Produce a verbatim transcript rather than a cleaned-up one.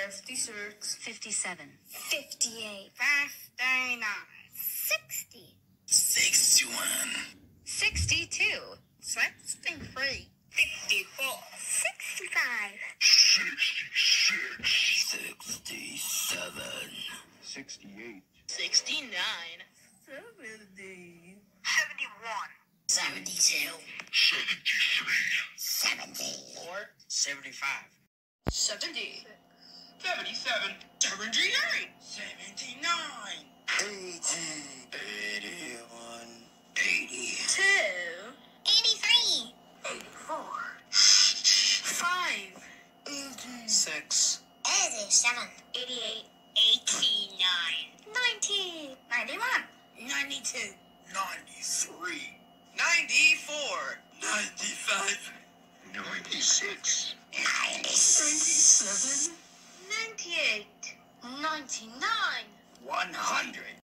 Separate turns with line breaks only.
Fifty-six.
Fifty-seven.
Fifty-eight.
Fifty-nine. Sixty.
Sixty-one.
Sixty-two.
Sixty-three.
Fifty-four.
Sixty-five.
Sixty-six. Sixty-seven.
Sixty-eight.
Sixty-nine.
Seventy.
Seventy-one. Seventy-two.
Seventy-three.
Seventy-four.
Seventy-five.
Seventy.
Seventy-seven. Seventy-eight. Seventy-nine.
Eighty. Eighty-one. Eighty.
Two.
Eighty-three.
Eighty-four. Five.
Six.
Eighty-seven.
Eighty-eight. Eighty-nine.
Ninety. Ninety-one.
Ninety-two.
Ninety-three.
Ninety-four.
Ninety-five. Ninety-six.
Ninety-seven.
Ninety-eight.
Ninety-nine.
One hundred.